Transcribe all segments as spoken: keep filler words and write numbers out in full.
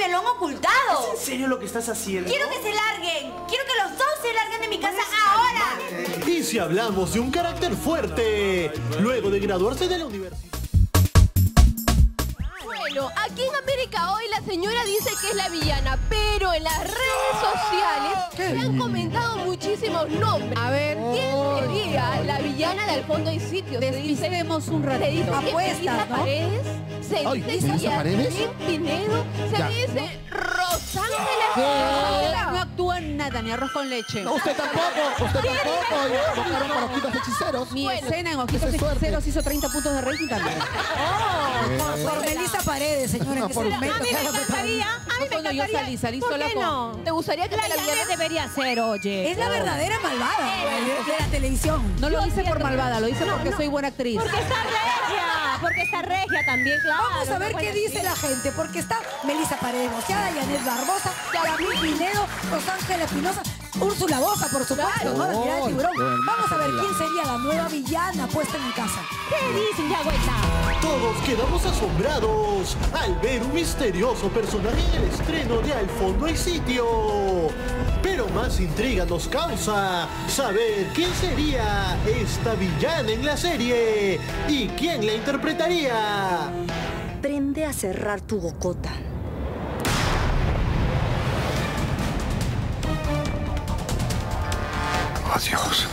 me lo han ocultado. ¿Es en serio lo que estás haciendo? Quiero que se larguen. Quiero que los dos se larguen de mi casa ahora. Y si hablamos de un carácter fuerte, luego de graduarse de la universidad... Bueno, aquí en América Hoy la señora dice que es la villana, pero en las redes sociales se han comentado muchísimos nombres. A ver, ¿quién sería la villana de Al fondo hay sitios? Despistemos un ratito. Se dice que Apuestas, Melissa ¿no? Paredes, se Ay, dice que ¿Melissa Paredes? Yasmín Pinedo, se Ya. dice Rosángela. Ah, no actúa nada, ni arroz con leche. No, usted tampoco, usted tampoco. Buscaron para Ojitos Hechiceros. Mi Bueno, escena en Ojitos esa es suerte. Hechiceros hizo treinta puntos de rating también. Eh, Por Melissa Paredes, señora, en ese Por- momento. A mí me encantaría, a mí me Cuando yo encantaría. salí, salí ¿Por sola qué con... no? ¿Te gustaría que La te la villana Janet debería ser, oye. Es la verdadera malvada de la televisión. No lo Yo hice por siento- malvada, lo hice No, porque no. soy buena actriz. Porque está regia, porque está regia también, claro. Vamos a ver no qué puede dice ser. la gente, porque está Melissa Paredes Boceada, Janet Barbosa, Yasmín Pinedo, Rosángela Espinosa, Úrsula Bosa, por supuesto, ¿no? La mirada de tiburón. Oh, Vamos a ver quién sería la nueva villana puesta en mi casa. ¿Qué dicen, ya, vuelta? Todos quedamos asombrados al ver un misterioso personaje en el estreno de Al fondo hay sitio. Pero más intriga nos causa saber quién sería esta villana en la serie y quién la interpretaría. Aprende a cerrar tu bocota. Adiós.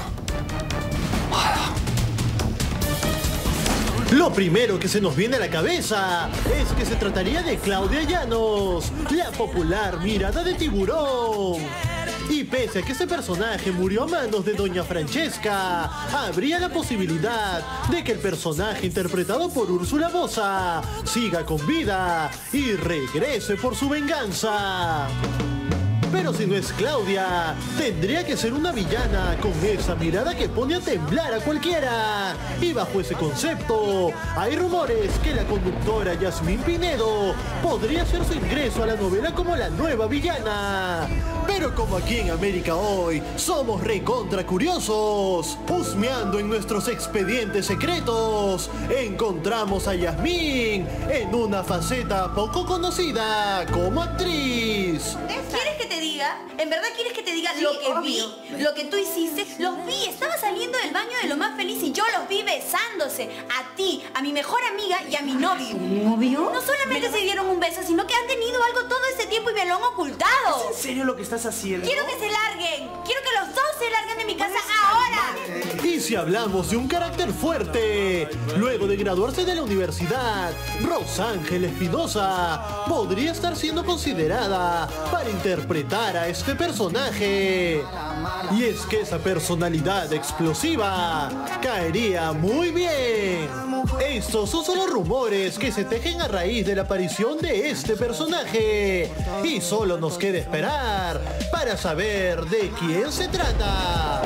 Lo primero que se nos viene a la cabeza es que se trataría de Claudia Llanos, la popular mirada de tiburón. Y pese a que este personaje murió a manos de Doña Francesca, habría la posibilidad de que el personaje interpretado por Úrsula Bosa siga con vida y regrese por su venganza. Pero si no es Claudia, tendría que ser una villana con esa mirada que pone a temblar a cualquiera. Y bajo ese concepto, hay rumores que la conductora Yasmín Pinedo podría hacer su ingreso a la novela como la nueva villana. Pero como aquí en América Hoy somos recontra curiosos, husmeando en nuestros expedientes secretos, encontramos a Yasmín en una faceta poco conocida como actriz. ¿Quieres que te diga? ¿En verdad quieres que te diga lo que obvio. vi? Lo que tú hiciste, los vi. Estaba saliendo del baño de lo más feliz y yo los vi besándose. A ti, a mi mejor amiga y a mi novio. ¿Novio? No solamente se dieron un beso, sino que han tenido algo todo ese tiempo y me lo han ocultado. ¿Es en serio lo que estás haciendo? Quiero que se larguen. Quiero que los dos se larguen de mi casa ahora. Y si hablamos de un carácter fuerte, luego de graduarse de la universidad, Rosángela Espinosa podría estar siendo considerada para interpretar a este personaje. Y es que esa personalidad explosiva caería muy bien. Estos son solo rumores que se tejen a raíz de la aparición de este personaje. Y solo nos queda esperar para saber de quién se trata.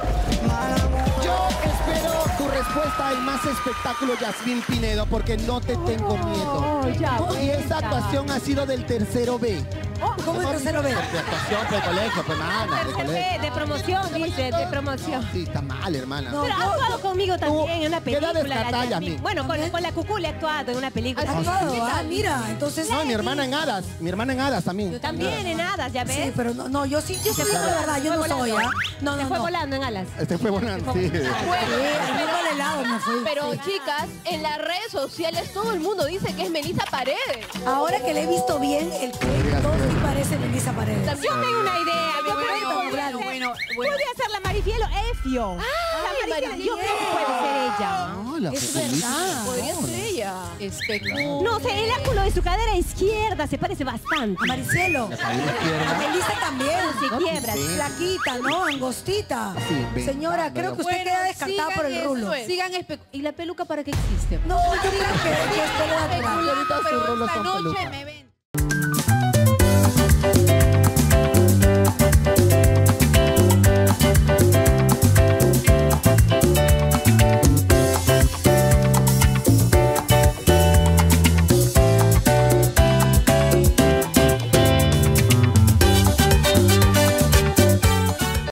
Yo espero tu respuesta en más espectáculo, Yasmín Pinedo, porque no te tengo miedo. Oh, ya, Y esta vuelta. actuación ha sido del tercero B. ¿Cómo es tercero B? De actuación, de colegio, pues, hermana, de Tercer colegio. B, de promoción, dice, de promoción. Sí, está mal, hermana. No, Pero ha actuado conmigo también en una ¿qué edad película. es la Catalla, Yasmín. mi? Bueno, con, con la Cucú le he actuado en una película. ¿Has actuado? Ah, mira, entonces... No, mi hermana en Hadas, mi hermana en Hadas también. También en hadas, ¿ya ves? Sí, pero no, no, yo sí, yo sí, la verdad, yo no soy, ¿ah? No, Se no, fue no. volando en alas. Este fue volando, sí. Sí, al menos al helado me fui. Pero sí. chicas, en las redes sociales todo el mundo dice que es Melissa Paredes. Ahora que le he visto bien, el crédito sí parece Melissa Paredes. Yo tengo una idea. Yo bueno, creo que bueno, podría ser- bueno, bueno. Podría ser la Marifielo Efio. Ah, La Marifielo, Marifielo. yo creo que puede ser ella. No, la Es futbolista. verdad. Podría ser ella. Especu. No sé, el ángulo de su cadera izquierda se parece bastante. A Maricielo. La cadera izquierda. A Melissa también. Se quiebra. Sí. Flaquita, ¿no? Angostita. Sí, ven. Señora, creo que usted Bueno, queda descartada por el sigan rulo. eso, Sigan espe- ¿Y la peluca para qué existe? No, yo creo que, que es pelo natural. Ahorita sus Pero rulos esta son noche peluca. me ven.